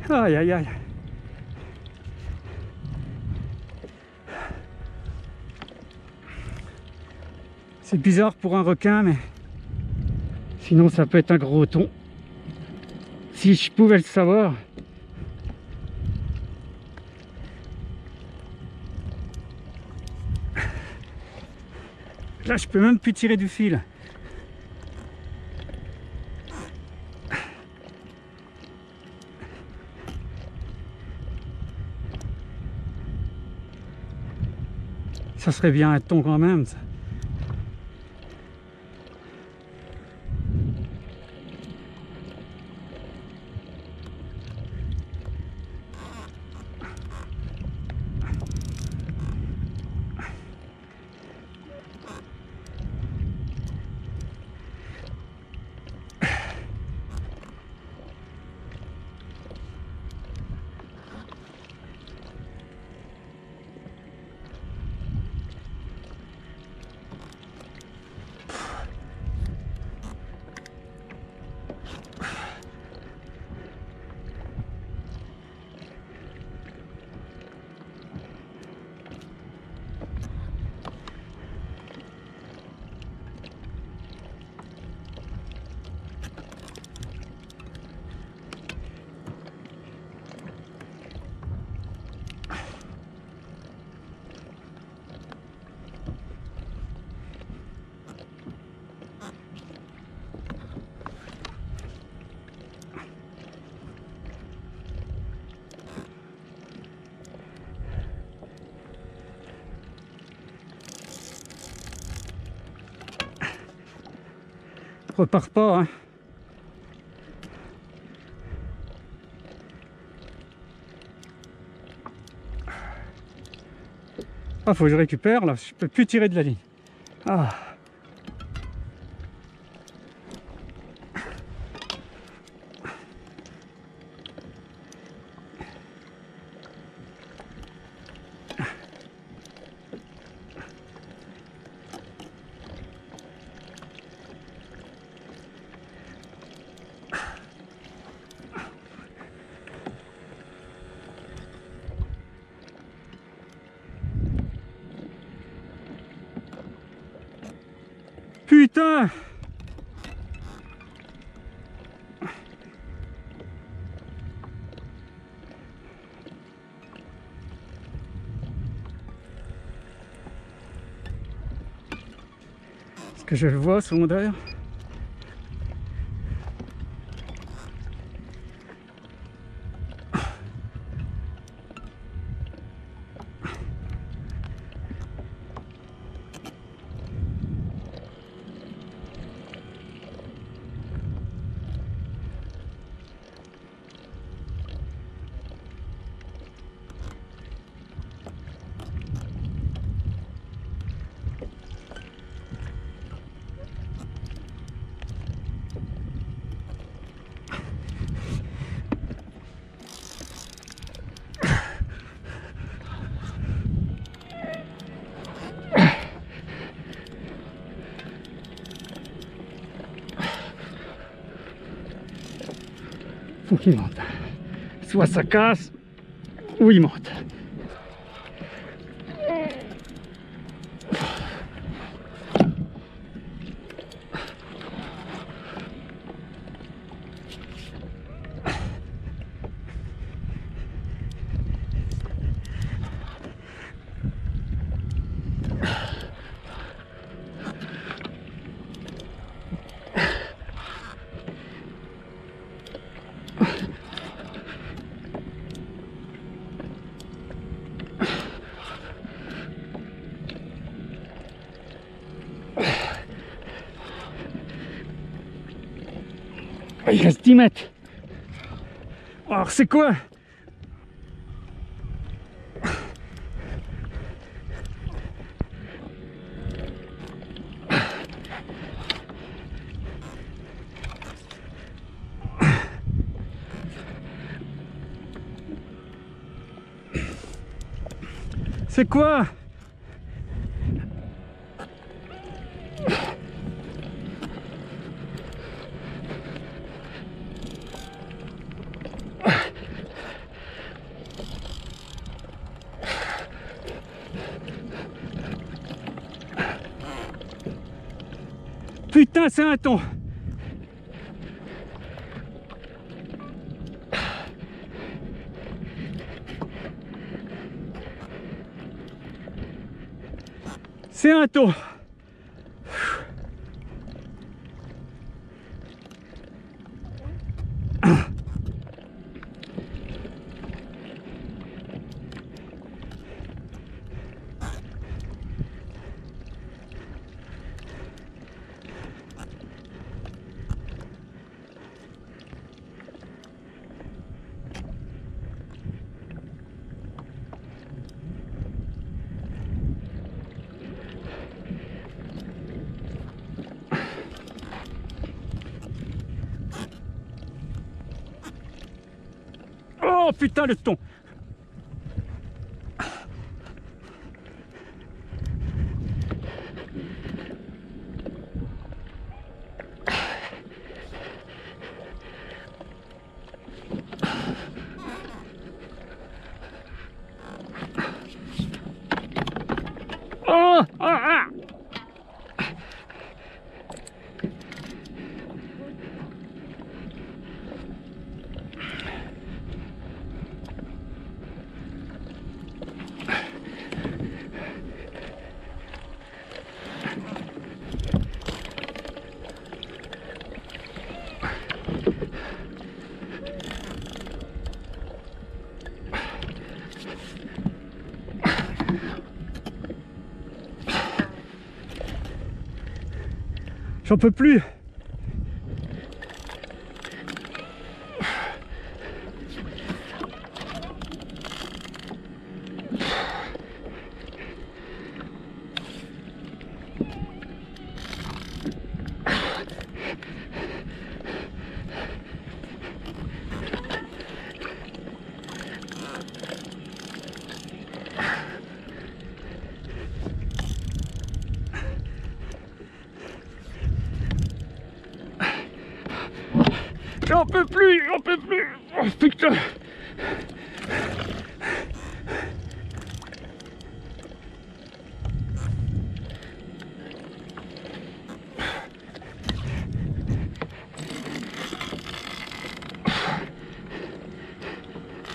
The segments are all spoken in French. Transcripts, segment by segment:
Aïe aïe aïe. C'est bizarre pour un requin, mais sinon ça peut être un gros thon. Si je pouvais le savoir. Là, je peux même plus tirer du fil. Ça serait bien un thon quand même, ça. Repars pas, hein. Ah, faut que je récupère là, je peux plus tirer de la ligne. Ah. Putain! Est-ce que je le vois sur mon derrière? Faut qu'il monte. Soit ça casse, ou il monte. Il reste 10 mètres. Alors c'est quoi? C'est quoi? Putain, c'est un thon. C'est un thon. Oh putain, le thon. Oh, ah, ah. J'en peux plus. J'en peux plus, j'en peux plus. Oh putain.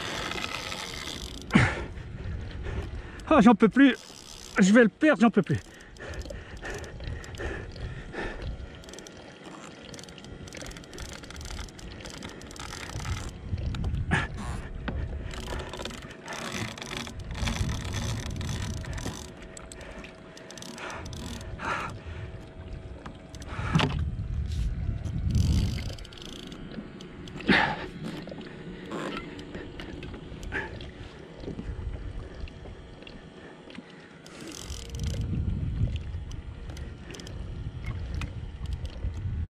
Ah, j'en peux plus. Je vais le perdre, j'en peux plus.